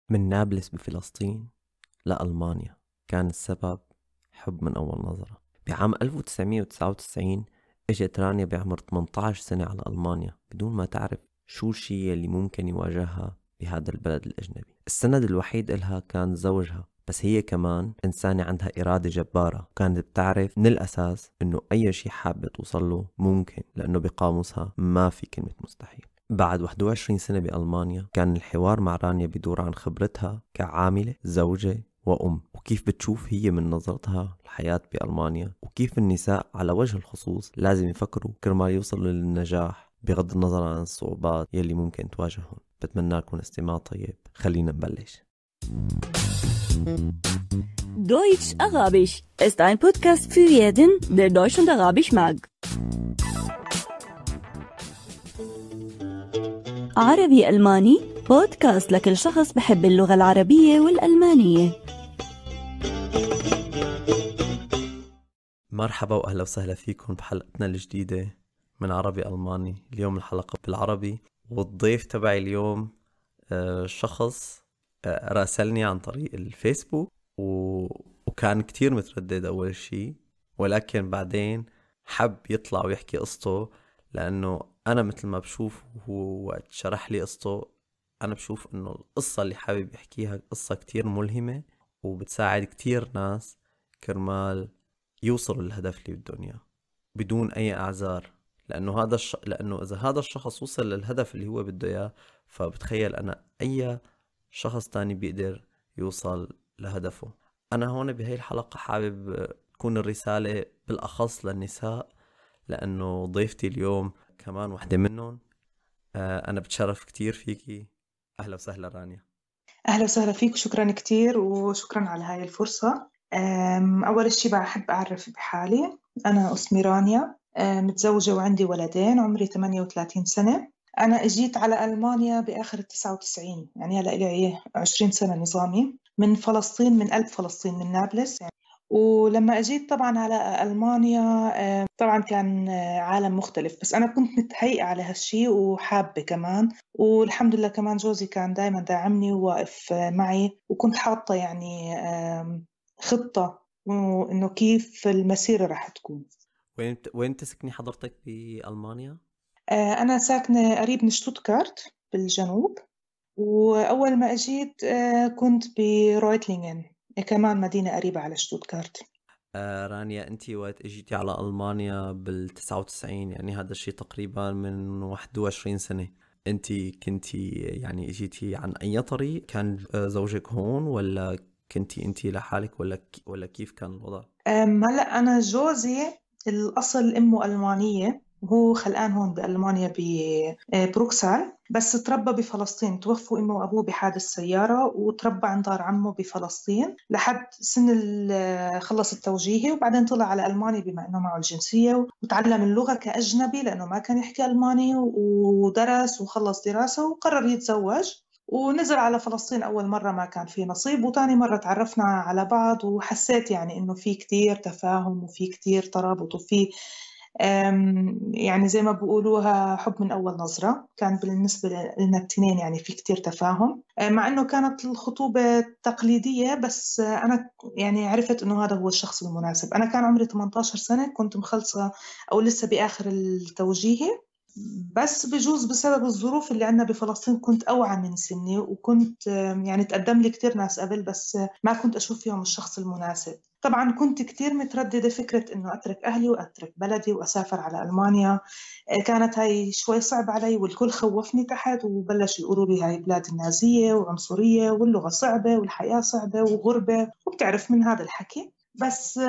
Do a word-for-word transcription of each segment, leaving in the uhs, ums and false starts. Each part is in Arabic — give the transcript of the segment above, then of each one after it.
من نابلس بفلسطين لألمانيا كان السبب حب من أول نظرة. بعام ألف وتسعمية وتسعة وتسعين اجت رانيا بعمر ثمانية عشر سنة على ألمانيا بدون ما تعرف شو الشيء اللي ممكن يواجهها بهذا البلد الأجنبي. السند الوحيد إلها كان زوجها، بس هي كمان إنسانة عندها إرادة جبارة، كانت بتعرف من الأساس إنه أي شيء حابة توصله ممكن، لأنه بقاموسها ما في كلمة مستحيل. بعد واحد وعشرين سنة بألمانيا كان الحوار مع رانيا بدور عن خبرتها كعاملة، زوجة وأم، وكيف بتشوف هي من نظرتها الحياة بألمانيا، وكيف النساء على وجه الخصوص لازم يفكروا كرمال يوصلوا للنجاح بغض النظر عن الصعوبات يلي ممكن تواجههم. بتمنى لكم استماع طيب. خلينا نبلش. Deutsch Arabisch ist ein Podcast für jeden, der Deutsch und Arabisch mag. عربي ألماني بودكاست لكل شخص بحب اللغة العربية والألمانية. مرحبا وأهلا وسهلا فيكم بحلقتنا الجديدة من عربي ألماني. اليوم الحلقة بالعربي، والضيف تبعي اليوم شخص راسلني عن طريق الفيسبوك و... وكان كتير متردد أول شيء، ولكن بعدين حب يطلع ويحكي قصته، لأنه أنا مثل ما بشوف هو وقت شرح لي قصته أنا بشوف أنه القصة اللي حابب يحكيها قصة كتير ملهمة وبتساعد كتير ناس كرمال يوصلوا للهدف اللي بدهم إياه بدون أي أعذار. لأنه هذا الش... لأنه إذا هذا الشخص وصل للهدف اللي هو بده إياه، فبتخيل أنا أي شخص تاني بيقدر يوصل لهدفه. أنا هون بهاي الحلقة حابب تكون الرسالة بالأخص للنساء، لأنه ضيفتي اليوم كمان واحدة منهم. آه أنا بتشرف كتير فيكي. أهلا وسهلا رانيا. أهلا وسهلا فيك، وشكرا كتير وشكرا على هاي الفرصة. أول شيء بحب أعرف بحالي. أنا اسمي رانيا، متزوجة وعندي ولدين، عمري ثمانية وثلاثين سنة. أنا أجيت على ألمانيا بآخر التسعة وتسعين، يعني هلأ لي عشرين سنة نظامي، من فلسطين، من قلب فلسطين، من نابلس يعني. ولما أجيت طبعا على ألمانيا طبعا كان عالم مختلف، بس أنا كنت متهيئة على هالشي وحابة كمان، والحمد لله كمان جوزي كان دايما داعمني وواقف معي، وكنت حاطة يعني خطة إنه كيف المسيرة راح تكون. وين وين تسكني حضرتك بألمانيا؟ أنا ساكنة قريب من شتوتغارت بالجنوب، وأول ما أجيت كنت برويتلينغن، كمان مدينة قريبة على شتوتغارت. آه رانيا، أنتي وقت اجيتي على ألمانيا بالتسعة وتسعين، يعني هذا الشيء تقريبا من واحد وعشرين سنة، أنتي كنتي يعني اجيتي عن أي طريق؟ كان زوجك هون ولا كنتي أنتي لحالك ولا ولا كيف كان الوضع؟ هلأ أنا جوزي الأصل أمه ألمانية، وهو خلقان هون بألمانيا ببروكسل، بس تربى بفلسطين. توفوا أمه وأبوه بحادث سيارة، وتربى عند دار عمه بفلسطين لحد سن خلص التوجيهي، وبعدين طلع على ألمانيا بما أنه معه الجنسية، وتعلم اللغة كأجنبي لأنه ما كان يحكي ألماني، ودرس وخلص دراسة وقرر يتزوج، ونزل على فلسطين. أول مرة ما كان في نصيب، وتاني مرة تعرفنا على بعض، وحسيت يعني إنه في كتير تفاهم وفي كتير ترابط وفي يعني زي ما بيقولوها حب من أول نظرة. كان بالنسبة لنا التنين يعني في كتير تفاهم، مع إنه كانت الخطوبة تقليدية، بس أنا يعني عرفت إنه هذا هو الشخص المناسب. أنا كان عمري ثمانية عشر سنة، كنت مخلصة أو لسه بآخر التوجيهي، بس بجوز بسبب الظروف اللي عندنا بفلسطين كنت أوعى من سني، وكنت يعني تقدم لي كتير ناس قبل، بس ما كنت أشوف فيهم الشخص المناسب. طبعا كنت كتير مترددة فكرة إنه أترك أهلي وأترك بلدي وأسافر على ألمانيا. كانت هاي شوي صعب علي، والكل خوفني تحت، وبلش يقولوا لي هاي بلاد النازية وعنصرية، واللغة صعبة والحياة صعبة وغربة، وبتعرف من هذا الحكي. بس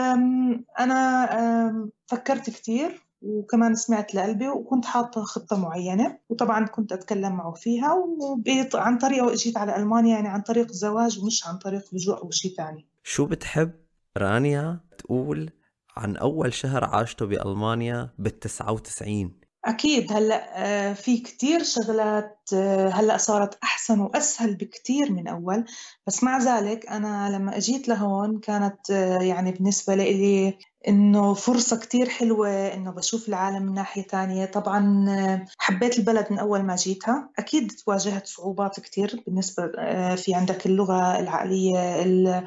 أنا فكرت كتير، وكمان سمعت لقلبي، وكنت حاطة خطة معينة، وطبعا كنت أتكلم معه فيها، وعن طريقه إجيت على ألمانيا، يعني عن طريق الزواج ومش عن طريق لجوء أو شيء تاني. شو بتحب رانيا تقول عن أول شهر عاشته بألمانيا بالتسعة وتسعين؟ أكيد هلأ في كتير شغلات هلأ صارت أحسن وأسهل بكتير من أول، بس مع ذلك أنا لما أجيت لهون كانت يعني بالنسبة لي إنه فرصة كتير حلوة، إنه بشوف العالم من ناحية تانية. طبعا حبيت البلد من أول ما جيتها. أكيد واجهت صعوبات كتير بالنسبة في عندك اللغة العقلية،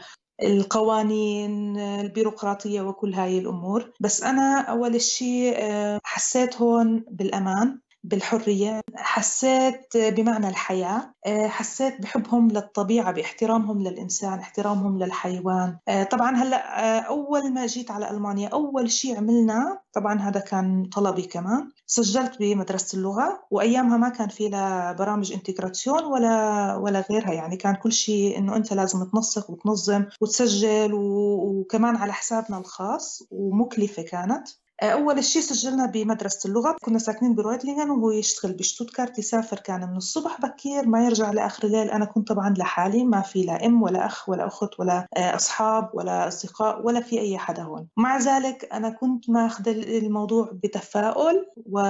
القوانين، البيروقراطية وكل هاي الأمور. بس أنا أول شيء حسيت هون بالأمان، بالحرية، حسيت بمعنى الحياة، حسيت بحبهم للطبيعة، باحترامهم للإنسان، احترامهم للحيوان. طبعا هلأ أول ما جيت على ألمانيا أول شيء عملنا، طبعا هذا كان طلبي كمان، سجلت بمدرسة اللغة. وأيامها ما كان في لا برامج انتجراسيون ولا ولا غيرها، يعني كان كل شيء إنه أنت لازم تنسق وتنظم وتسجل، وكمان على حسابنا الخاص، ومكلفة كانت. أول شيء سجلنا بمدرسة اللغة، كنا ساكنين برويتلينغن وهو يشتغل بشتوتغارت. يسافر كان من الصبح بكير ما يرجع لآخر الليل. أنا كنت طبعا لحالي، ما في لا أم ولا أخ ولا أخت ولا أصحاب ولا أصدقاء ولا في أي حدا هون. مع ذلك أنا كنت ماخذ الموضوع بتفاؤل،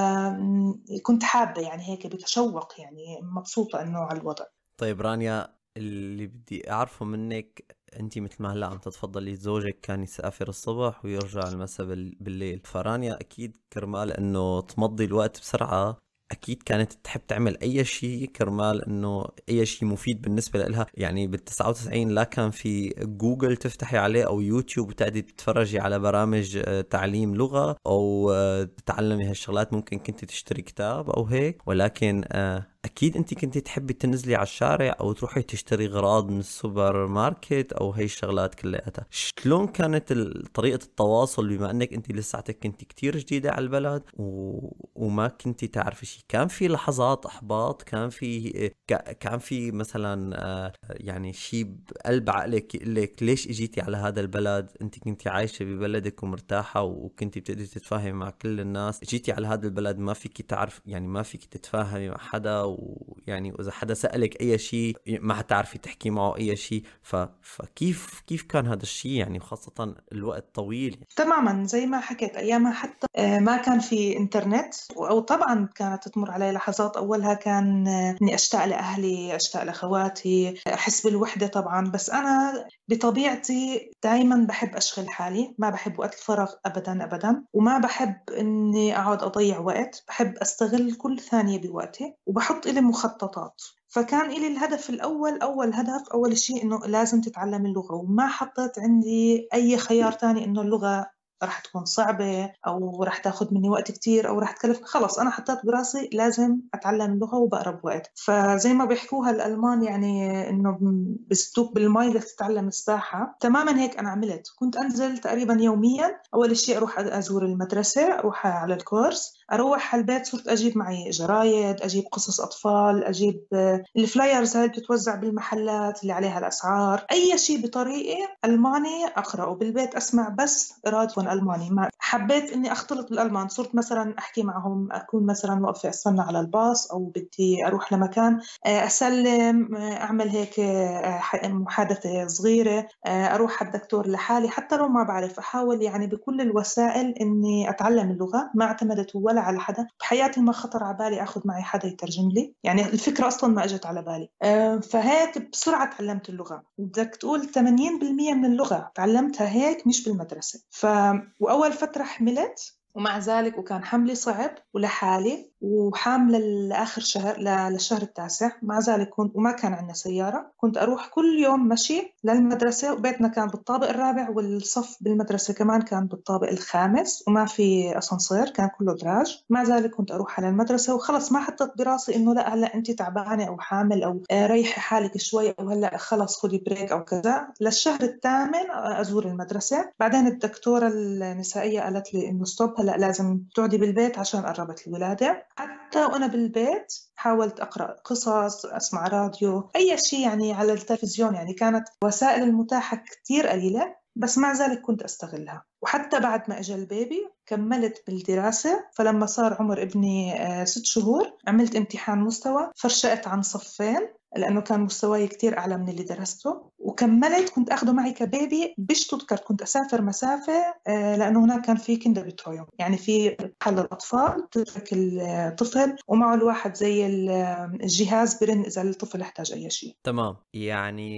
وكنت حابة يعني هيك بتشوق، يعني مبسوطة إنه على الوضع. طيب رانيا، اللي بدي أعرفه منك، أنت مثل ما هلأ عم تتفضلي زوجك كان يسافر الصبح ويرجع المساء بالليل، فرانيا أكيد كرمال إنه تمضي الوقت بسرعة أكيد كانت تحب تعمل أي شيء كرمال إنه أي شيء مفيد بالنسبة لها. يعني بالتسعة وتسعين لا كان في جوجل تفتحي عليه أو يوتيوب وتقعدي تتفرجي على برامج تعليم لغة أو تتعلمي هالشغلات، ممكن كنت تشتري كتاب أو هيك، ولكن أكيد أنت كنت تحبي تنزلي على الشارع أو تروحي تشتري غراض من السوبر ماركت أو هاي الشغلات كلها. شلون كانت طريقة التواصل بما أنك أنت لساتك كنت كتير جديدة على البلد و... وما كنت تعرفي شيء؟ كان في لحظات إحباط؟ كان في ك... كان في مثلا يعني شيء بقلب عقلك يقول لك ليش اجيتي على هذا البلد؟ أنت كنت عايشة ببلدك ومرتاحة وكنت بتقدري تتفاهمي مع كل الناس، جيتي على هذا البلد ما فيك تعرف، يعني ما فيك تتفاهمي مع حدا، ويعني وإذا حدا سألك أي شيء ما حتعرفي تحكي معه أي شيء. ف... فكيف كيف كان هذا الشيء يعني، خاصة الوقت طويل؟ تماما زي ما حكيت، أيامها حتى ما كان في إنترنت، أو طبعا كانت تمر علي لحظات أولها كان إني أشتاق لأهلي، أشتاق لأخواتي، أحس بالوحدة طبعا. بس أنا بطبيعتي دايما بحب أشغل حالي، ما بحب وقت الفراغ أبدا أبدا، وما بحب إني أقعد أضيع وقت، بحب أستغل كل ثانية بوقتي، وبحط إلي مخططات. فكان إلي الهدف الأول، أول هدف أول شيء إنه لازم تتعلم اللغة، وما حطيت عندي أي خيار تاني إنه اللغة رح تكون صعبة أو رح تاخد مني وقت كتير أو رح تكلف. خلص أنا حطيت براسي لازم أتعلم اللغة وبقرب وقت. فزي ما بيحكوها الألمان يعني إنه بستوك بالماء لتتعلم السباحة، تماما هيك أنا عملت. كنت أنزل تقريبا يوميا. أول شيء أروح أزور المدرسة، أروح على الكورس، أروح على البيت صرت أجيب معي جرايد، أجيب قصص أطفال، أجيب الفلايرز هاي بتتوزع بالمحلات اللي عليها الأسعار، أي شيء بطريقة ألماني أقرأه بالبيت، أسمع بس راديو ألماني. ما حبيت إني أختلط بالألمان، صرت مثلا أحكي معهم، أكون مثلا واقفة أستنى على الباص أو بدي أروح لمكان أسلم، أعمل هيك محادثة صغيرة، أروح على الدكتور لحالي حتى لو ما بعرف. أحاول يعني بكل الوسائل إني أتعلم اللغة. ما اعتمدت ولا على حدا بحياتي، ما خطر على بالي أخذ معي حدا يترجم لي، يعني الفكرة أصلا ما أجت على بالي. فهيك بسرعة تعلمت اللغة. بدك تقول ثمانين بالمئة من اللغة تعلمتها هيك مش بالمدرسة. ف... وأول فترة حملت، ومع ذلك وكان حملي صعب ولحالي، وحاملة لآخر شهر للشهر التاسع. مع ذلك كنت، وما كان عندنا سيارة، كنت أروح كل يوم مشي للمدرسة، وبيتنا كان بالطابق الرابع، والصف بالمدرسة كمان كان بالطابق الخامس، وما في أسانسير، كان كله دراج. مع ذلك كنت أروح على المدرسة، وخلص ما حطيت براسي إنه لا هلا أنت تعبانة أو حامل أو ريحي حالك شوي، أو هلا خلص خدي بريك أو كذا. للشهر الثامن أزور المدرسة. بعدين الدكتورة النسائية قالت لي إنه ستوب، هلا لازم تقعدي بالبيت عشان قربت الولادة. حتى وأنا بالبيت حاولت أقرأ قصص، أسمع راديو، أي شيء يعني على التلفزيون. يعني كانت وسائل المتاحة كتير قليلة، بس مع ذلك كنت أستغلها. وحتى بعد ما أجى البيبي كملت بالدراسة. فلما صار عمر ابني ست شهور عملت امتحان مستوى، فرشقت عن صفين لأنه كان مستواي كتير أعلى من اللي درسته، وكملت. كنت أخده معي كبيبي بشتوتغارت، كنت أسافر مسافة لأنه هناك كان في كيندر بترويوم، يعني في محل الأطفال تترك الطفل ومعه الواحد زي الجهاز برن إذا الطفل احتاج أي شيء. تمام. يعني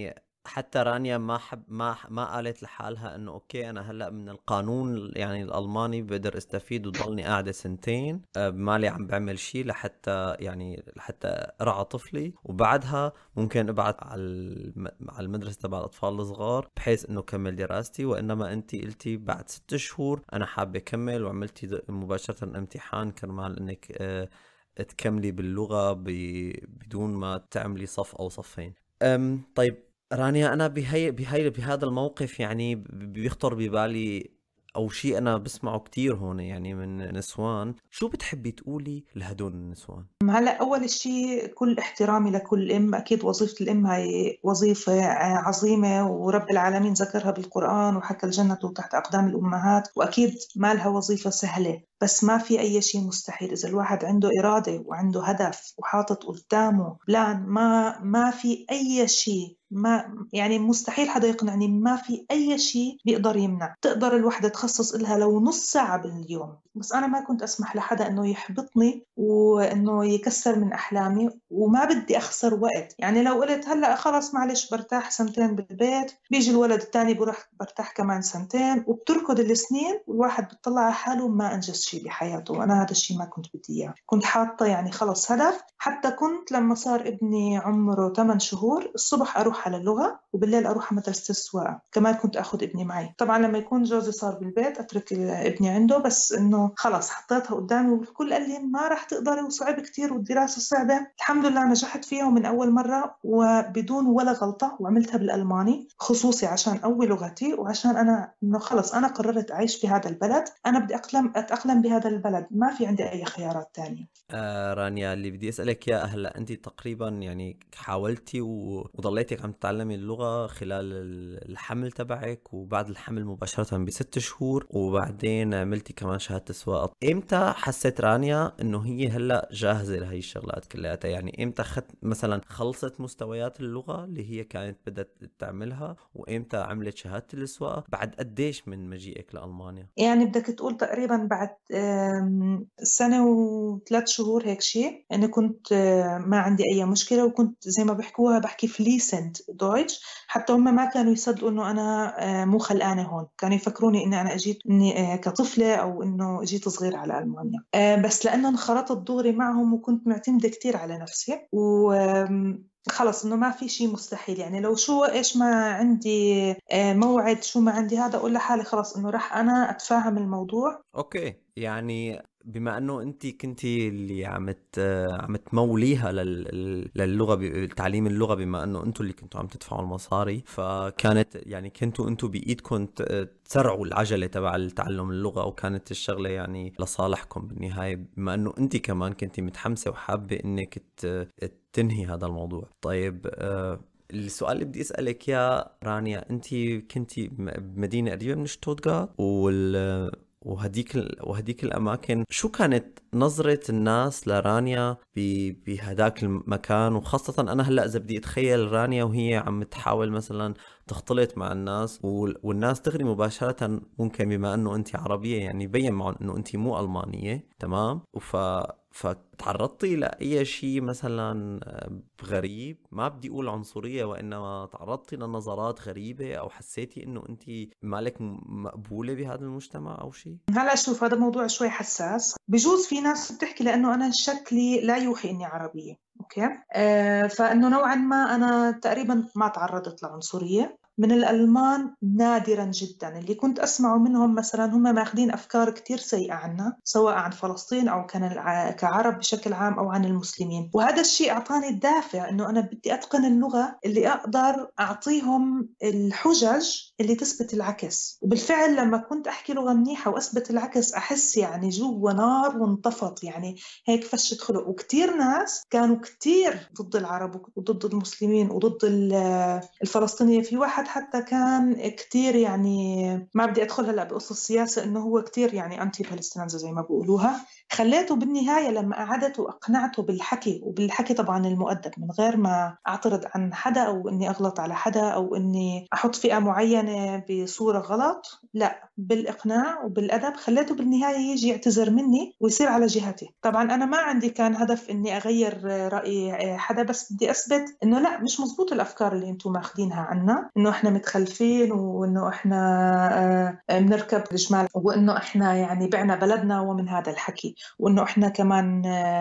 حتى رانيا ما حب ما ما قالت لحالها انه اوكي انا هلا من القانون يعني الالماني بقدر استفيد وضلني قاعده سنتين آه، مالي عم بعمل شيء لحتى يعني لحتى ارعى طفلي، وبعدها ممكن ابعث على الم... على المدرسه تبع الاطفال الصغار بحيث انه كمل دراستي. وانما انت قلتي بعد ست شهور انا حابه اكمل، وعملتي د- مباشره امتحان كرمال انك آه، تكملي باللغه ب... بدون ما تعملي صف او صفين. أم طيب رانيا، أنا بهي بهي بهذا الموقف يعني ب- بيخطر ببالي أو شيء أنا بسمعه كتير هون يعني من نسوان. شو بتحبي تقولي لهدول النسوان؟ هلا أول شيء كل احترامي لكل أم، أكيد وظيفة الأم هي وظيفة آه، عظيمة، ورب العالمين ذكرها بالقرآن وحكى الجنة تحت أقدام الأمهات، وأكيد ما لها وظيفة سهلة، بس ما في أي شيء مستحيل إذا الواحد عنده إرادة وعنده هدف وحاطط قدامه بلان. ما ما في أي شيء، ما يعني مستحيل حدا يقنعني، ما في أي شيء بيقدر يمنع. تقدر الوحدة تخصص إلها لو نص ساعة باليوم، بس أنا ما كنت أسمح لحدا إنه يحبطني وإنه يكسر من أحلامي، وما بدي أخسر وقت. يعني لو قلت هلأ خلص معلش برتاح سنتين بالبيت، بيجي الولد الثاني بروح برتاح كمان سنتين، وبتركض السنين والواحد بتطلع على حاله ما أنجز شيء بحياته. وأنا هذا الشيء ما كنت بدي إياه، كنت حاطة يعني خلص هدف. حتى كنت لما صار ابني عمره ثمانية شهور الصبح أروح على اللغة وبالليل أروح على مدرسة السواقة، كمان كنت أخذ ابني معي. طبعا لما يكون جوزي صار بالبيت أترك ابني عنده، بس إنه خلص حطيتها قدامي، والكل قال لي ما راح تقدري وصعب كتير والدراسة صعبة. الحمد لله نجحت فيها ومن أول مرة وبدون ولا غلطة، وعملتها بالألماني خصوصي عشان أول لغتي، وعشان أنا إنه خلص أنا قررت أعيش في هذا البلد، أنا بدي أقلم أتأقلم بهذا البلد، ما في عندي أي خيارات تانية. آه رانيا، اللي بدي أسألك يا هلا، أنت تقريبا يعني حاولتي و- وضليتك عم تتعلمي اللغة خلال ال- الحمل تبعك، وبعد الحمل مباشرة بست شهور، وبعدين عملتي كمان شهادة السواقة. إمتى حسيت رانيا إنه هي هلا جاهزة لهي الشغلات كلها؟ يعني إمتى خدت مثلا خلصت مستويات اللغة اللي هي كانت بدها تعملها، وإمتى عملت شهادة السواقة؟ بعد قديش من مجيئك لألمانيا؟ يعني بدك تقول تقريبا بعد آم، سنة وثلاث شهور هيك شيء. أنا كنت آه، ما عندي أي مشكلة، وكنت زي ما بحكوها بحكي فليسنت دويتش. حتى هم ما كانوا يصدقوا إنه أنا آه، مو خلقانة هون، كانوا يفكروني إني أنا أجيت إني آه، كطفلة، أو إنه أجيت صغير على ألمانيا. آه، بس لأنه انخرطت دغري معهم وكنت معتمدة كتير على نفسي، و آم، خلص إنه ما في شيء مستحيل. يعني لو شو إيش ما عندي آه، موعد، شو ما عندي هذا، أقول لحالي خلص إنه رح أنا أتفاهم الموضوع. اوكي، يعني بما انه انت كنتي اللي عم ت- عم تموليها لل- للغه، ب- تعليم اللغه، بما انه انتم اللي كنتوا عم تدفعوا المصاري، فكانت يعني كنتوا انتم بايدكم ت- تسرعوا العجله تبع تعلم اللغه، وكانت الشغله يعني لصالحكم بالنهايه، بما انه انت كمان كنتي متحمسه وحابه انك ت- تنهي هذا الموضوع. طيب آه، السؤال اللي بدي اسالك يا رانيا، انت كنتي م- بمدينه قريبه من شتوتغارت، وال وهديك ال... وهديك الأماكن، شو كانت نظرة الناس لرانيا ب... بهداك المكان؟ وخاصة أنا هلأ إذا بدي أتخيل رانيا وهي عم تحاول مثلا تختلط مع الناس، وال... والناس تغري مباشرة، ممكن بما أنه أنت عربية يعني يبين معهم أنه أنت مو ألمانية، تمام؟ وف... فتعرضتي لأي شيء مثلا غريب؟ ما بدي أقول عنصرية، وإنما تعرضتي لنظرات غريبة، أو حسيتي إنه أنت مالك م- مقبولة بهذا المجتمع أو شيء؟ هلا شوف، هذا موضوع شوي حساس. بجوز في ناس بتحكي لأنه أنا شكلي لا يوحي إني عربية، أوكي؟ آه فإنه نوعا ما أنا تقريبا ما تعرضت لعنصرية من الألمان، نادرا جدا. اللي كنت أسمعه منهم مثلا هم ماخذين أفكار كتير سيئة عنا، سواء عن فلسطين أو كان الع- كعرب بشكل عام، أو عن المسلمين. وهذا الشيء أعطاني الدافع إنه أنا بدي أتقن اللغة اللي أقدر أعطيهم الحجج اللي تثبت العكس. وبالفعل لما كنت أحكي لغة منيحة وأثبت العكس، أحس يعني جوا نار وانطفت، يعني هيك فشت خلق. وكتير ناس كانوا كتير ضد العرب وضد المسلمين وضد ال- الفلسطينيين. في واحد واحد حتى كان كتير يعني ما بدي أدخل هلأ بقصة السياسة إنه هو كتير يعني أنتي فلسطينية زي ما بقولوها. خليته بالنهاية لما قعدت وأقنعته بالحكي، وبالحكي طبعا المؤدب من غير ما أعترض عن حدا أو إني أغلط على حدا أو إني أحط فئة معينة بصورة غلط، لا بالإقناع وبالأدب خليته بالنهاية يجي يعتذر مني ويصير على جهتي. طبعا أنا ما عندي كان هدف إني أغير رأي حدا، بس بدي أثبت إنه لا مش مزبوط الأفكار اللي أنتم ماخدينها عنا، إنه إحنا متخلفين وإنه إحنا بنركب الجمال وإنه إحنا يعني بعنا بلدنا ومن هذا الحكي، وإنه إحنا كمان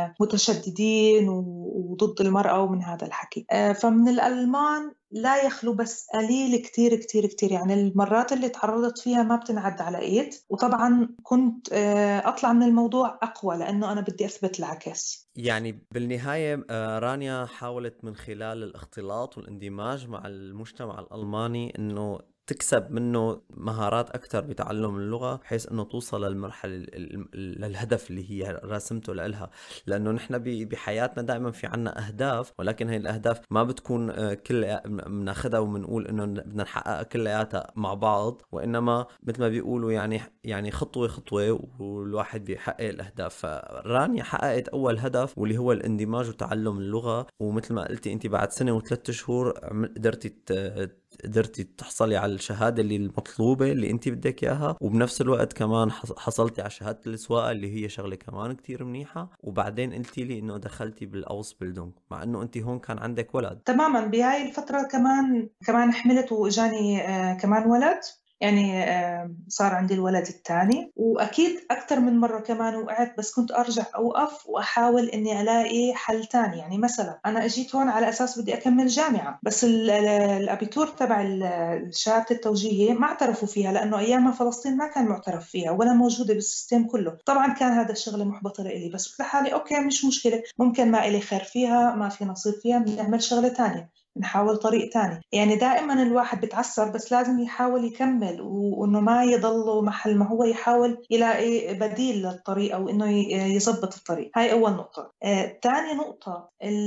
متشددين وضد المرأة ومن هذا الحكي. فمن الألمان لا يخلو بس قليل كتير كتير كتير، يعني المرات اللي تعرضت فيها ما بتنعد على إيد. وطبعا كنت أطلع من الموضوع أقوى لأنه أنا بدي أثبت العكس. يعني بالنهاية رانيا حاولت من خلال الاختلاط والاندماج مع المجتمع الألماني أنه تكسب منه مهارات أكثر بتعلم اللغة، بحيث أنه توصل للمرحلة للهدف اللي هي راسمته لها. لأنه نحن بحياتنا دائما في عنا أهداف، ولكن هاي الأهداف ما بتكون كل مناخدها ومنقول أنه بدنا نحقق كلياتها مع بعض، وإنما مثل ما بيقولوا يعني يعني خطوة خطوة والواحد بيحقق الأهداف. فرانيا حققت أول هدف واللي هو الاندماج وتعلم اللغة، ومثل ما قلتي أنت بعد سنة وثلاث شهور قدرتي قدرتي تحصلي على الشهادة اللي المطلوبة اللي انت بدك اياها، وبنفس الوقت كمان حصلتي على شهادة السواقة اللي هي شغلة كمان كتير منيحة. وبعدين قلتي لي انه دخلتي بالاوسبيلدونغ مع انه انت هون كان عندك ولد. تماما بهاي الفترة كمان كمان حملت واجاني آه كمان ولد، يعني صار عندي الولد الثاني. وأكيد أكثر من مرة كمان وقعت، بس كنت أرجع أوقف وأحاول إني ألاقي حل تاني. يعني مثلا أنا أجيت هون على أساس بدي أكمل جامعة، بس الأبيتور تبع الشهادة التوجيهية ما اعترفوا فيها لأنه أيامها فلسطين ما كان معترف فيها ولا موجودة بالسيستم كله. طبعا كان هذا الشغل محبط لإلي، بس قلت لحالي أوكي مش مشكلة، ممكن ما إلي خير فيها، ما في نصيب فيها، بنعمل شغلة تانية، نحاول طريق تاني. يعني دائما الواحد بتعثر بس لازم يحاول يكمل، وإنه ما يضل محل ما هو، يحاول يلاقي بديل للطريق أو إنه يضبط الطريق. هاي أول نقطة. آه، تاني نقطة،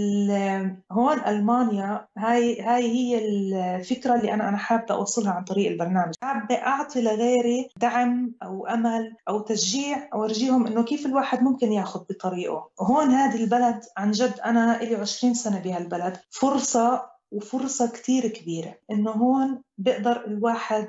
هون ألمانيا هاي هاي هي الفكرة اللي أنا أنا حابة أوصلها عن طريق البرنامج. حابة أعطي لغيري دعم أو أمل أو تشجيع، أو أرجيهم إنه كيف الواحد ممكن ياخد بطريقه. هون هذه البلد عن جد أنا إلي عشرين سنة بهالبلد، فرصة وفرصة كتير كبيرة إنه هون بيقدر الواحد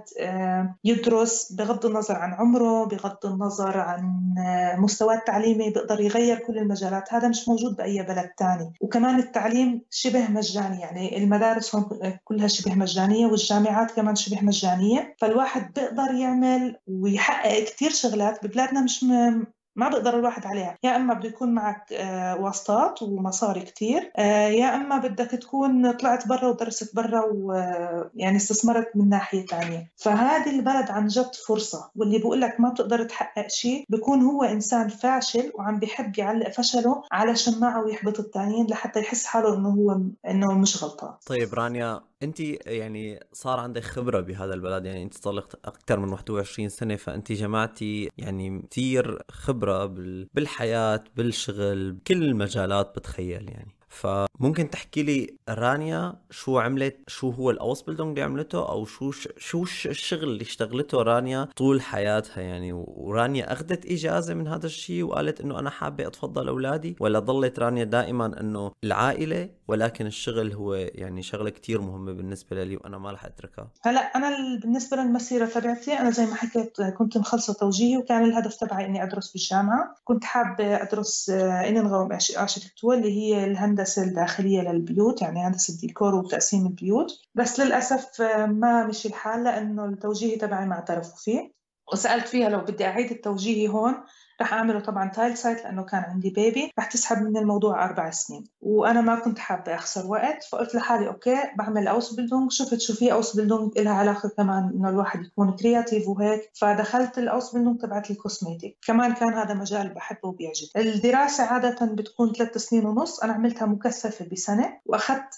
يدرس بغض النظر عن عمره، بغض النظر عن مستوى التعليمي، بيقدر يغير كل المجالات. هذا مش موجود بأي بلد تاني. وكمان التعليم شبه مجاني، يعني المدارس هون كلها شبه مجانية والجامعات كمان شبه مجانية. فالواحد بيقدر يعمل ويحقق كتير شغلات ببلادنا مش م... ما بقدر الواحد عليها. يا إما بده يكون معك آه واسطات ومصاري كتير، آه يا إما بدك تكون طلعت برا ودرست برا ويعني استثمرت من ناحية تانية. فهذه البلد عن جد فرصة، واللي بقول لك ما بتقدر تحقق شيء بيكون هو إنسان فاشل وعم بيحب يعلق فشله على شماعة ويحبط التانيين لحتى يحس حاله إنه هو إنه مش غلطان. طيب رانيا، انت يعني صار عندك خبرة بهذا البلد، يعني انت صار لك اكثر من واحد وعشرين سنة، فانت جمعتي يعني كثير خبرة بالحياة بالشغل بكل المجالات بتخيل. يعني فممكن تحكي لي رانيا شو عملت، شو هو الأوسبيلدونغ اللي عملته، او شو شو الشغل اللي اشتغلته رانيا طول حياتها؟ يعني ورانيا اخذت اجازة من هذا الشيء وقالت انه انا حابة اتفضل اولادي، ولا ضلت رانيا دائما انه العائلة ولكن الشغل هو يعني شغلة كتير مهمة بالنسبة لي وأنا ما رح أتركها؟ هلا أنا بالنسبة للمسيرة تبعتي، أنا زي ما حكيت كنت مخلصة توجيهي وكان الهدف تبعي إني أدرس بالجامعة. كنت حابة أدرس إننغاوم أرشيتكتور اللي هي الهندسة الداخلية للبيوت، يعني هندسة الديكور وتقسيم البيوت. بس للأسف ما مشي الحال لأنه التوجيهي تبعي ما اعترفوا فيه. وسألت فيها لو بدي أعيد التوجيهي هون رح أعمله طبعا تايل سايت لأنه كان عندي بيبي، رح تسحب من الموضوع أربع سنين وأنا ما كنت حابة أخسر وقت. فقلت لحالي أوكي بعمل أوسبيلدونغ. شفت شو في أوسبيلدونغ إلها علاقة كمان إنه الواحد يكون كرياتيف وهيك، فدخلت الأوسبيلدونغ تبعت الكوسميتيك. كمان كان هذا مجال بحبه وبيعجب. الدراسة عادة بتكون ثلاث سنين ونص، أنا عملتها مكثفة بسنة. وأخذت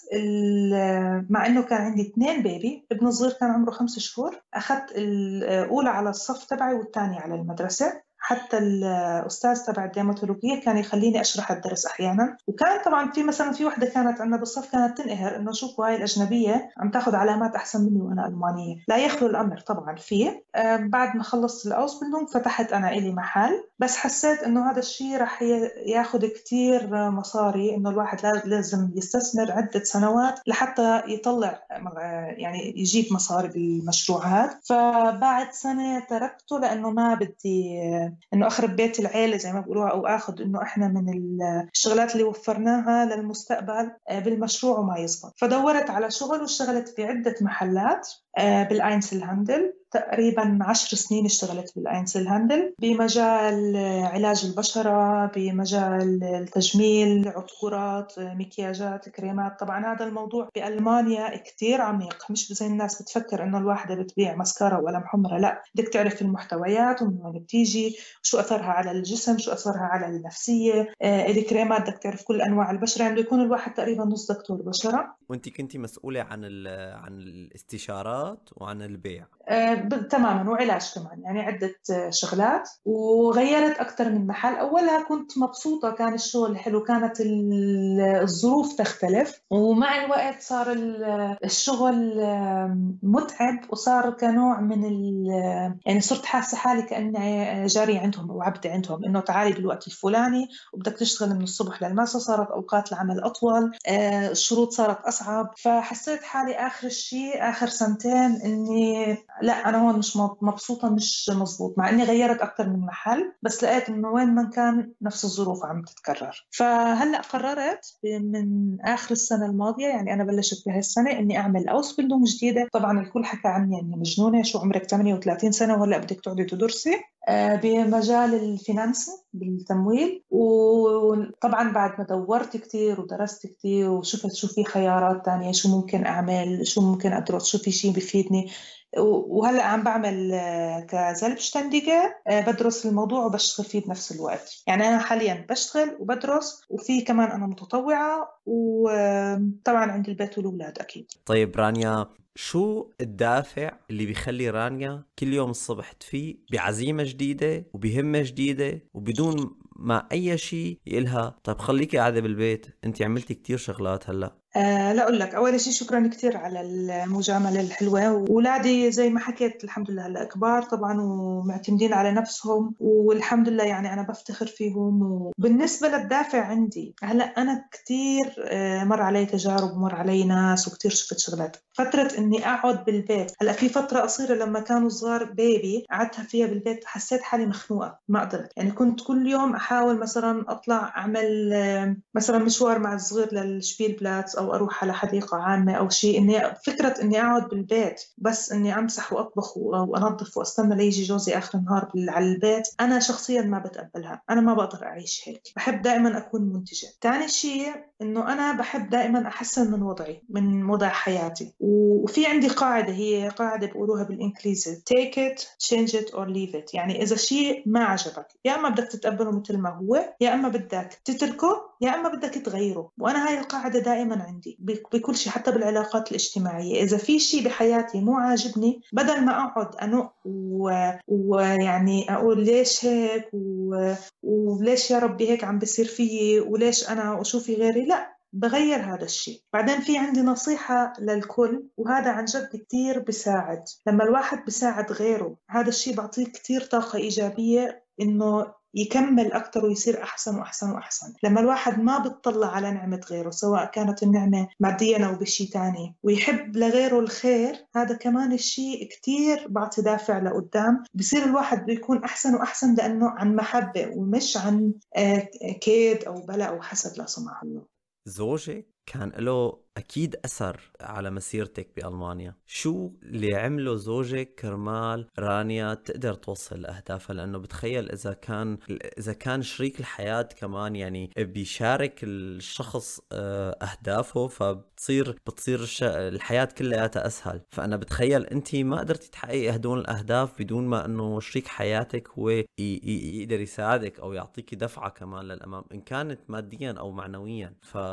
مع إنه كان عندي اثنين بيبي، ابن صغير كان عمره خمس شهور، أخذت الأولى على الصف تبعي والثانية على المدرسة. حتى الأستاذ تبع الديماتولوجية كان يخليني أشرح الدرس أحيانا. وكان طبعا في مثلا في وحدة كانت عندنا بالصف كانت تنقهر إنه شوفوا هاي الأجنبية عم تاخذ علامات أحسن مني وأنا ألمانية. لا يخلو الأمر طبعا فيه. بعد ما خلصت الأوسبيلدونغ فتحت أنا إلي محل، بس حسيت إنه هذا الشيء رح ياخذ كتير مصاري، إنه الواحد لازم يستثمر عدة سنوات لحتى يطلع يعني يجيب مصاري بالمشروع هذا. فبعد سنة تركته لأنه ما بدي إنه أخرب بيت العيلة زي ما بقولوها، أو أخذ إنه إحنا من الشغلات اللي وفرناها للمستقبل بالمشروع وما يزبط. فدورت على شغل واشتغلت في عدة محلات بالأينسلهاندل، تقريبا عشر سنين اشتغلت بالأينسلهاندل بمجال علاج البشرة، بمجال التجميل، عطورات، مكياجات، كريمات. طبعا هذا الموضوع بألمانيا كتير عميق، مش زي الناس بتفكر إنه الواحدة بتبيع مسكارا ولا محمرة، لا، بدك تعرف المحتويات ومن وين بتيجي، شو أثرها على الجسم، شو أثرها على النفسية. آه الكريمات بدك تعرف كل أنواع البشرة، يعني بيكون الواحد تقريبا نص دكتور بشرة. وانت كنتي مسؤولة عن عن الاستشارات وعن البيع؟ آه تماما، وعلاج كمان، يعني عدة شغلات. وغيرت أكثر من محل. أولها كنت مبسوطة، كان الشغل حلو، كانت الظروف تختلف، ومع الوقت صار الشغل متعب، وصار كنوع من يعني صرت حاسة حالي كأني جارية عندهم أو عبدة عندهم، إنه تعالي بالوقت الفلاني وبدك تشتغل من الصبح للمساء. صارت أوقات العمل أطول، آه الشروط صارت أصعب. فحسيت حالي آخر الشيء آخر سنتين إني لا، أنا هون مش مبسوطة، مش مزبوط، مع إني غيرت أكتر من محل، بس لقيت إنه وين ما كان نفس الظروف عم تتكرر. فهلأ قررت من آخر السنة الماضية، يعني أنا بلشت بهاي السنة، إني أعمل أوسبيلدونغ جديدة. طبعا الكل حكى عني إني مجنونة، شو عمرك ثمانية وثلاثين سنة وهلأ بدك تقعدي تدرسي؟ بمجال الفينانس، بالتمويل. وطبعا بعد ما دورت كتير ودرست كتير وشفت شو في خيارات تانية، شو ممكن أعمل، شو ممكن أدرس، شو في شيء بيفيدني. وهلأ عم بعمل كزلبشتنديجة، بدرس الموضوع وبشتغل فيه بنفس الوقت. يعني أنا حاليا بشتغل وبدرس، وفي كمان أنا متطوعة، وطبعا عندي البيت والأولاد أكيد. طيب رانيا، شو الدافع اللي بيخلي رانيا كل يوم الصبح تفيق بعزيمة جديدة وبهمة جديدة وبدون ما أي شيء يقلها طيب خليكي قاعدة بالبيت، انتي عملتي كتير شغلات هلأ؟ أه لا أقول لك، أول شيء شكرا كتير على المجاملة الحلوة. وولادي زي ما حكيت الحمد لله هلا كبار طبعا ومعتمدين على نفسهم، والحمد لله يعني أنا بفتخر فيهم. وبالنسبة للدافع عندي هلا، أنا كتير مر علي تجارب ومر علي ناس وكتير شفت شغلات. فترة إني أقعد بالبيت، هلا في فترة قصيرة لما كانوا صغار بيبي قعدتها فيها بالبيت، حسيت حالي مخنوقة، ما قدرت. يعني كنت كل يوم أحاول مثلا أطلع أعمل مثلا مشوار مع الصغير للشبيل بلاتس، أو أروح على حديقة عامة أو شيء. إني فكرة إني أقعد بالبيت بس إني أمسح وأطبخ وأنظف وأستنى ليجي جوزي آخر النهار على البيت، أنا شخصيا ما بتقبلها. أنا ما بقدر أعيش هيك، بحب دائما أكون منتجة. تاني شيء إنه أنا بحب دائما أحسن من وضعي، من وضع حياتي. وفي عندي قاعدة، هي قاعدة بقولوها بالإنجليزي take it, change it or leave it. يعني إذا شيء ما عجبك، يا أما بدك تتقبله مثل ما هو، يا أما بدك تتركه، يا أما بدك تغيره. وأنا هاي القاعدة دائما عندي بكل شيء، حتى بالعلاقات الاجتماعية. إذا في شيء بحياتي مو عاجبني، بدل ما أقعد أنق ويعني أقول ليش هيك و... وليش يا ربي هيك عم بيصير فيي، وليش أنا وشوفي غيري، لا، بغير هذا الشيء. بعدين في عندي نصيحة للكل، وهذا عن جد كتير بساعد. لما الواحد بساعد غيره، هذا الشيء بعطيه كتير طاقة إيجابية إنه يكمل أكتر ويصير أحسن وأحسن وأحسن. لما الواحد ما بتطلع على نعمة غيره، سواء كانت النعمة ماديا أو بشي تاني، ويحب لغيره الخير، هذا كمان الشيء كتير بعطي دافع لقدام. بصير الواحد بيكون أحسن وأحسن لأنه عن محبة، ومش عن كيد أو بلاء أو حسد لا سمح الله. زوجك كان له أكيد أثر على مسيرتك بألمانيا. شو اللي عمله زوجك كرمال رانيا تقدر توصل لأهدافها؟ لأنه بتخيل إذا كان إذا كان شريك الحياة كمان يعني بيشارك الشخص أهدافه، فبتصير بتصير الحياة كلها أسهل. فأنا بتخيل أنت ما قدرتي تحققي هدول الأهداف بدون ما أنه شريك حياتك هو يقدر يساعدك أو يعطيك دفعة كمان للأمام، إن كانت ماديا أو معنويا. ف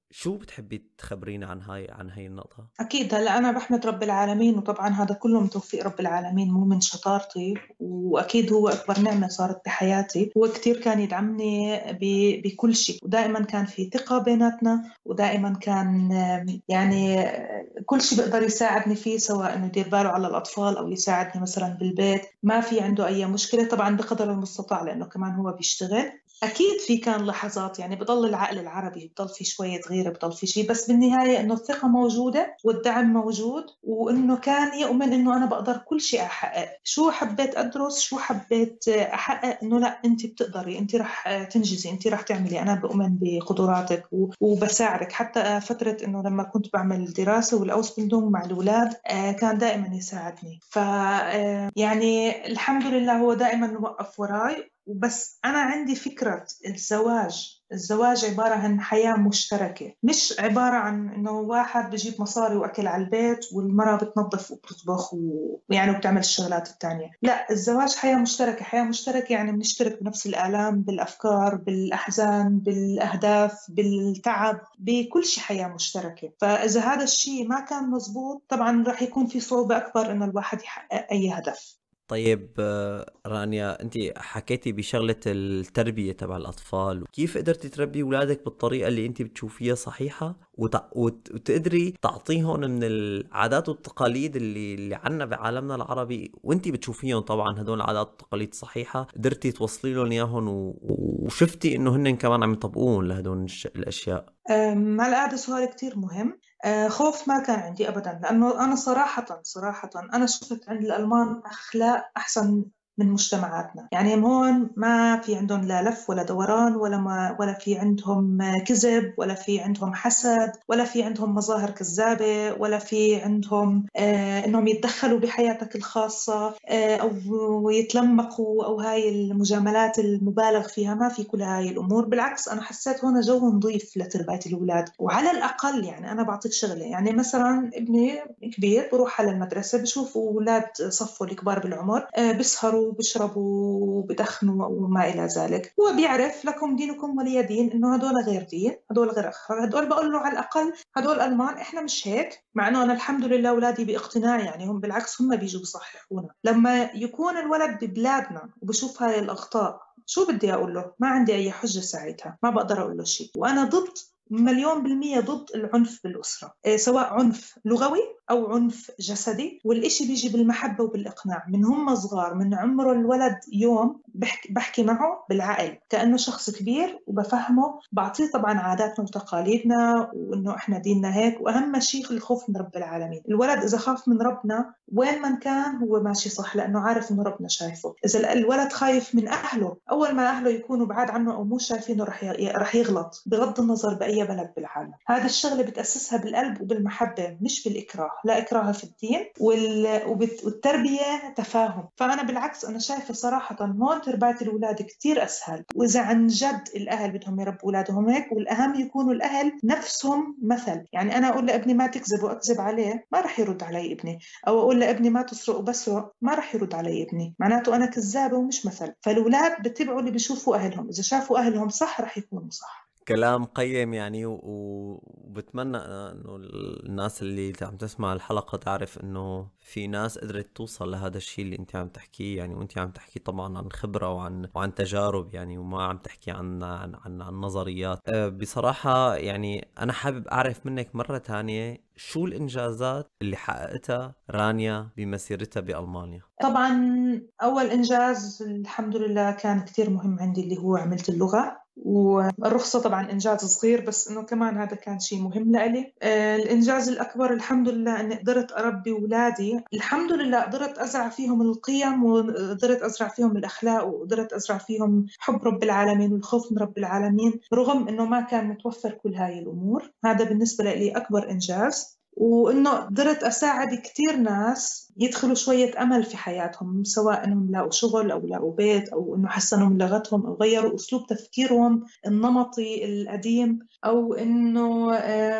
شو بتحبي تخبرينا عن هاي عن هاي النقطة؟ أكيد. هلا أنا بحمد رب العالمين، وطبعا هذا كله من توفيق رب العالمين مو من شطارتي، وأكيد هو أكبر نعمة صارت بحياتي. هو كتير كان يدعمني ب- بكل شيء، ودائما كان في ثقة بيناتنا، ودائما كان آم، يعني آه، كل شيء بيقدر يساعدني فيه، سواء إنه يدير باله على الأطفال أو يساعدني مثلا بالبيت، ما في عنده أي مشكلة طبعا بقدر المستطاع، لأنه كمان هو بيشتغل. أكيد في كان لحظات يعني بضل العقل العربي بضل في شوية غيرة، بضل في شيء، بس بالنهاية إنه الثقة موجودة والدعم موجود، وإنه كان يؤمن إنه أنا بقدر كل شيء أحقق. شو حبيت أدرس، شو حبيت أحقق، إنه لا أنت بتقدري، أنت رح تنجزي، أنت رح تعملي، أنا بؤمن بقدراتك و- وبساعدك. حتى فترة إنه لما كنت بعمل دراسة والأوسبلدونج مع الأولاد آه، كان دائما يساعدني. ف آه، يعني الحمد لله هو دائما وقف وراي. وبس أنا عندي فكرة الزواج الزواج عبارة عن حياة مشتركة، مش عبارة عن إنه واحد بجيب مصاري وأكل على البيت والمرأة بتنظف وبتطبخ ويعني وبتعمل الشغلات التانية. لا، الزواج حياة مشتركة. حياة مشتركة يعني بنشترك بنفس الآلام، بالأفكار، بالأحزان، بالأهداف، بالتعب، بكل شيء حياة مشتركة. فإذا هذا الشيء ما كان مزبوط طبعا راح يكون في صعوبة أكبر إنه الواحد يحقق أي هدف. طيب آه، رانيا، انت حكيتي بشغلة التربية تبع الأطفال، كيف قدرتي تربي أولادك بالطريقة اللي انت بتشوفيها صحيحة وتع... وت... وتقدري تعطيهم من العادات والتقاليد اللي اللي عنا بعالمنا العربي، وانت بتشوفيهم طبعا هدول العادات والتقاليد صحيحة، قدرتي توصلي لهم اياهم و... وشفتي انه هن كمان عم يطبقون لهدول الش... الأشياء؟ أم، هلا هذا سؤال كتير مهم. أه، خوف ما كان عندي أبدا، لأنه أنا صراحة صراحة أنا شفت عند الألمان أخلاق أحسن من مجتمعاتنا. يعني هون ما في عندهم لا لف ولا دوران، ولا ما ولا في عندهم كذب، ولا في عندهم حسد، ولا في عندهم مظاهر كذابة، ولا في عندهم آه إنهم يتدخلوا بحياتك الخاصة آه أو يتلمقوا، أو هاي المجاملات المبالغ فيها. ما في كل هاي الأمور. بالعكس أنا حسيت هون جو نظيف لتربية الأولاد. وعلى الأقل يعني أنا بعطيك شغلة، يعني مثلا ابني كبير بروح على المدرسة بشوف أولاد صفه الكبار بالعمر آه بيسهروا بيشربوا بدخنوا وما إلى ذلك. هو بيعرف لكم دينكم ولي دين، إنه هدول غير دين، هدول غير أخلاق. هدول بقول له على الأقل هدول ألمان، إحنا مش هيك. مع إنه أنا الحمد لله أولادي باقتناع، يعني هم بالعكس هم بيجوا بيصححونا. لما يكون الولد ببلادنا وبشوف هاي الأخطاء شو بدي أقول له؟ ما عندي أي حجة ساعتها، ما بقدر أقول له شيء. وأنا ضد مليون بالمية ضد العنف بالأسرة إيه، سواء عنف لغوي أو عنف جسدي. والإشي بيجي بالمحبة وبالإقناع من هم صغار، من عمره الولد يوم بحكي, بحكي معه بالعقل كأنه شخص كبير وبفهمه. بعطيه طبعا عاداتنا وتقاليدنا وإنه إحنا ديننا هيك. وأهم شيء الخوف من رب العالمين. الولد إذا خاف من ربنا وين من كان هو ماشي صح، لأنه عارف إنه ربنا شايفه. إذا الولد خايف من أهله، أول ما أهله يكونوا بعاد عنه أو مو شايفينه رح رح يغلط بغض النظر بأي بلد بالعالم. هذا الشغلة بتأسسها بالقلب وبالمحبة مش بالإكراه. لا إكراه في الدين، وال... وبت... والتربية تفاهم. فأنا بالعكس أنا شايفة صراحة هون تربية الأولاد كتير أسهل. وإذا عن جد الأهل بدهم يربوا أولادهم هيك، والأهم يكونوا الأهل نفسهم مثل. يعني أنا أقول لابني ما تكذب وأكذب عليه، ما رح يرد علي ابني. أو أقول لابني ما تسرق وبسرق، ما رح يرد علي ابني. معناته أنا كذابة ومش مثل. فالأولاد بتبعوا اللي بيشوفوا أهلهم. إذا شافوا أهلهم صح رح يكونوا صح. كلام قيم يعني، و- و- وبتمنى انه الناس اللي عم تسمع الحلقة تعرف انه في ناس قدرت توصل لهذا الشيء اللي انت عم تحكيه يعني. وانت عم تحكي طبعا عن خبرة وعن وعن تجارب يعني، وما عم تحكي عن عن عن, عن نظريات. أه، بصراحة يعني انا حابب اعرف منك مرة تانية شو الانجازات اللي حققتها رانيا بمسيرتها بألمانيا. طبعا أول إنجاز الحمد لله كان كتير مهم عندي، اللي هو عملت اللغة. والرخصة طبعا إنجاز صغير، بس إنه كمان هذا كان شيء مهم لإلي. آه الإنجاز الأكبر الحمد لله أني قدرت أربي أولادي. الحمد لله قدرت أزرع فيهم القيم، وقدرت أزرع فيهم الأخلاق، وقدرت أزرع فيهم حب رب العالمين والخوف من رب العالمين، رغم إنه ما كان متوفر كل هاي الأمور. هذا بالنسبة لي أكبر إنجاز. وإنه قدرت أساعد كتير ناس يدخلوا شوية أمل في حياتهم، سواء إنهم لاقوا شغل أو لاقوا بيت، أو إنه حسنوا من لغتهم، أو غيروا أسلوب تفكيرهم النمطي القديم، أو إنه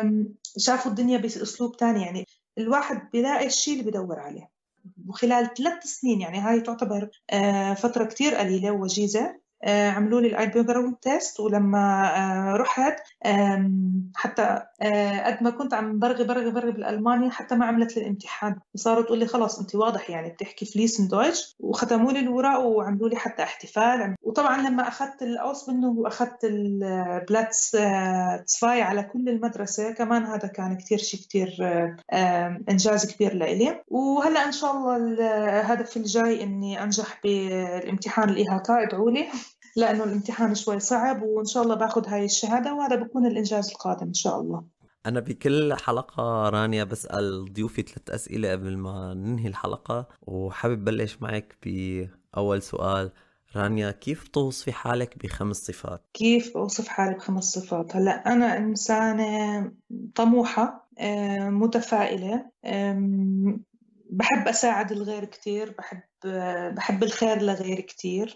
شافوا الدنيا بأسلوب تاني. يعني الواحد بيلاقي الشيء اللي بدور عليه. وخلال ثلاث سنين، يعني هاي تعتبر فترة كتير قليلة ووجيزة، آه، عملوا لي الاي باك جراوند تيست، ولما آه، رحت آم، حتى آه، قد ما كنت عم برغي برغي برغي بالألماني حتى ما عملت لي الامتحان، وصاروا تقول لي خلاص انت واضح يعني بتحكي فليسن دويتش، وختموا لي الوراق وعملوا لي حتى احتفال. وطبعا لما اخذت الاوسبندونج واخذت البلاتس تسفاي على كل المدرسة كمان، هذا كان كتير شيء كتير آه، آه، انجاز كبير لإلي. وهلا ان شاء الله الهدف الجاي اني انجح بالامتحان الايهاكا، ادعوا لي لأنه الامتحان شوي صعب، وإن شاء الله باخد هاي الشهادة، وهذا بكون الإنجاز القادم إن شاء الله. أنا بكل حلقة رانيا بسأل ضيوفي ثلاث أسئلة قبل ما ننهي الحلقة، وحابب بلش معك بأول سؤال. رانيا، كيف توصفي حالك بخمس صفات؟ كيف أوصف حالي بخمس صفات؟ هلأ أنا إنسانة طموحة، متفائلة، بحب أساعد الغير كتير، بحب بحب الخير لغير كتير،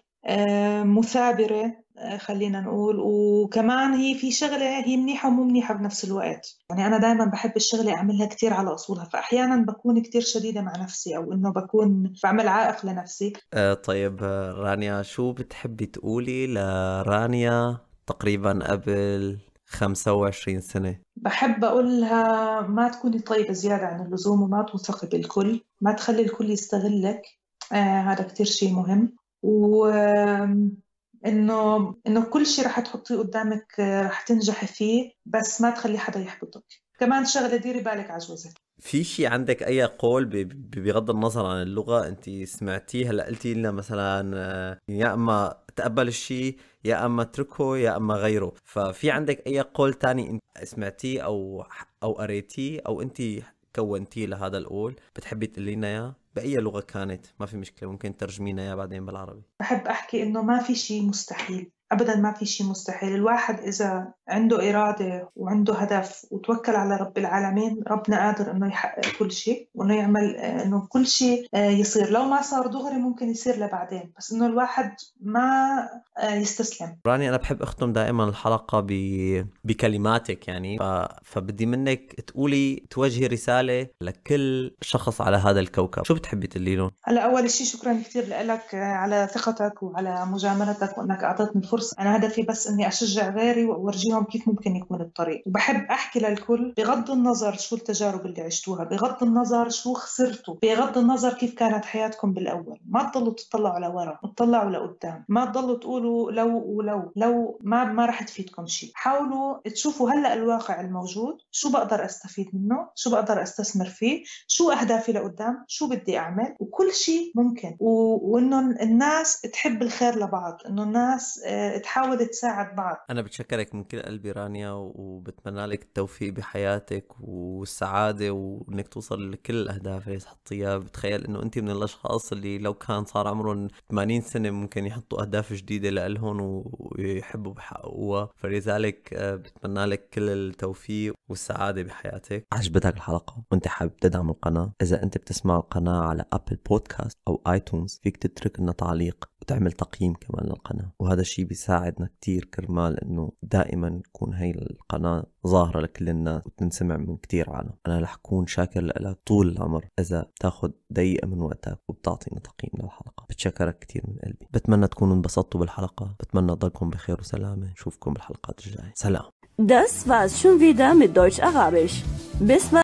مثابرة خلينا نقول. وكمان هي في شغلة هي منيحة ومو منيحة بنفس الوقت، يعني أنا دايما بحب الشغلة أعملها كتير على أصولها، فأحيانا بكون كتير شديدة مع نفسي، أو إنه بكون بعمل عائق لنفسي. آه طيب رانيا، شو بتحبي تقولي لرانيا تقريبا قبل خمسة وعشرين سنة؟ بحب أقولها ما تكوني طيبة زيادة عن اللزوم، وما توثقي بالكل، ما تخلي الكل يستغلك، آه هذا كتير شيء مهم. وإنه إنه كل شيء رح تحطيه قدامك رح تنجحي فيه، بس ما تخلي حدا يحبطك. كمان شغلة ديري بالك على جوزك. في شيء عندك أي قول بغض النظر عن اللغة أنت سمعتيه؟ هلا قلتي لنا مثلا يا أما تقبل الشيء يا أما اتركه يا أما غيره، ففي عندك أي قول تاني أنت سمعتيه أو أو قريتيه أو أنت كونتيه لهذا القول بتحبي تقولي لنا إياه بأي لغة كانت؟ ما في مشكلة، ممكن ترجمينا إياه بعدين بالعربي. بحب أحكي إنه ما في شيء مستحيل، أبداً ما في شيء مستحيل. الواحد إذا عنده إرادة وعنده هدف وتوكل على رب العالمين، ربنا قادر إنه يحقق كل شيء، وإنه يعمل إنه كل شيء يصير. لو ما صار دغري ممكن يصير لبعدين، بس إنه الواحد ما يستسلم. راني، أنا بحب أختم دائما الحلقة ب... بكلماتك يعني، ف... فبدي منك تقولي توجهي رسالة لكل شخص على هذا الكوكب، شو بتحبي تقولي لهم؟ هلا أول شيء شكراً كثير لك على ثقتك وعلى مجاملتك وإنك أعطيتني الفرصة. أنا هدفي بس إني أشجع غيري وأورجيهم كيف ممكن يكون الطريق، وبحب أحكي للكل بغض النظر شو التجارب اللي عشتوها، بغض النظر شو خسرتوا، بغض النظر كيف كانت حياتكم بالأول، ما تضلوا تطلعوا لورا، تطلعوا لقدام، ما تضلوا تقولوا لو ولو لو ما ما رح تفيدكم شيء. حاولوا تشوفوا هلأ الواقع الموجود، شو بقدر أستفيد منه، شو بقدر أستثمر فيه، شو أهدافي لقدام، شو بدي أعمل، وكل شيء ممكن. و... وإنه الناس تحب الخير لبعض، إنه الناس تحاول تساعد بعض. أنا بتشكرك من كل قلبي رانيا، وبتمنى لك التوفيق بحياتك والسعادة، وإنك توصل لكل الأهداف اللي تحطيها. بتخيل إنه أنت من الأشخاص اللي لو كان صار عمرهم ثمانين سنة ممكن يحطوا أهداف جديدة لإلهم ويحبوا بحققوها، فلذلك بتمنى لك كل التوفيق والسعادة بحياتك. عجبتك الحلقة وأنت حابب تدعم القناة؟ إذا أنت بتسمع القناة على أبل بودكاست أو آيتونز، فيك تترك لنا تعليق وتعمل تقييم كمان للقناة، وهذا الشيء بيساعدنا كتير كرمال إنه دائما تكون هاي القناة ظاهرة لكل الناس وتنسمع من كتير عالم. أنا رح أكون شاكر لك طول العمر إذا تاخد دقيقة من وقتك وبتعطينا تقييم للحلقة. بتشكرك كتير من قلبي. بتمنى تكونوا انبسطتوا بالحلقة، بتمنى تضلكم بخير وسلامة. نشوفكم بالحلقات الجاية. سلام. Das war's schon wieder mit Deutsch Arabisch. Bis